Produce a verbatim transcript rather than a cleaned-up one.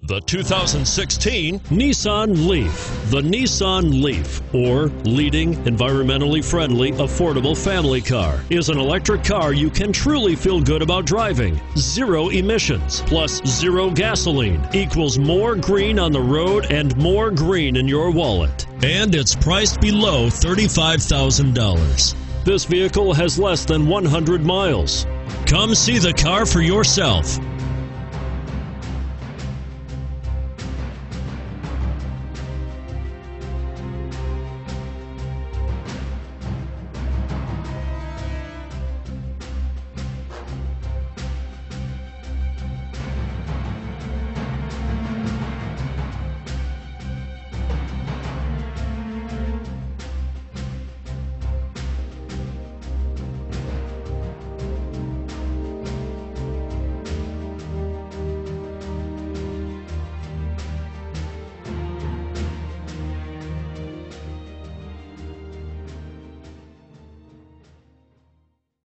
The two thousand sixteen Nissan Leaf. The Nissan Leaf, or leading, environmentally friendly, affordable family car, is an electric car you can truly feel good about driving. Zero emissions plus zero gasoline equals more green on the road and more green in your wallet. and it's priced below thirty-five thousand dollars. This vehicle has less than one hundred miles. Come see the car for yourself.